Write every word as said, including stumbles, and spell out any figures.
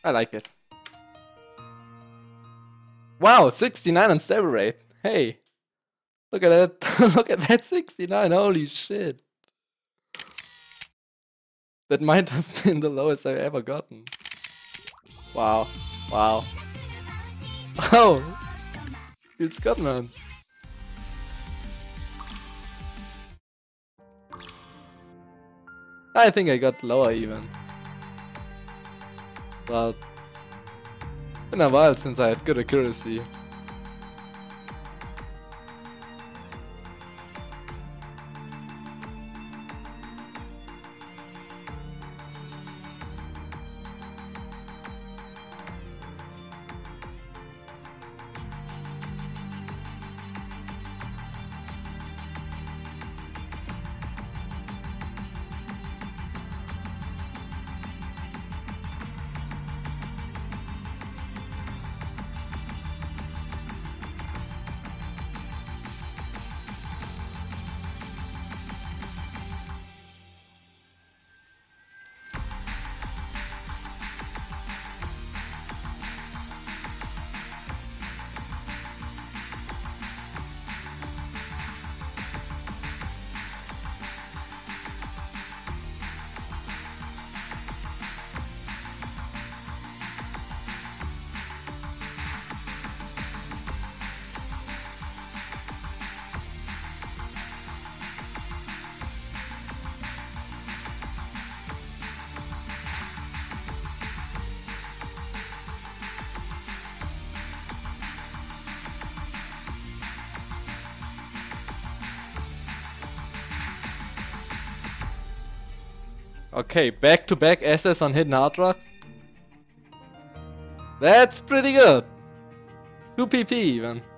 I like it. Wow, sixty-nine on stable rate. Hey, look at that. Look at that sixty-nine. Holy shit. That might have been the lowest I've ever gotten. Wow. Wow. Oh! It's Scotland. I think I got lower even. Well, been a while since I had good accuracy. Okay, back-to-back S S on Hidden Hard Rock. That's pretty good. two P P even.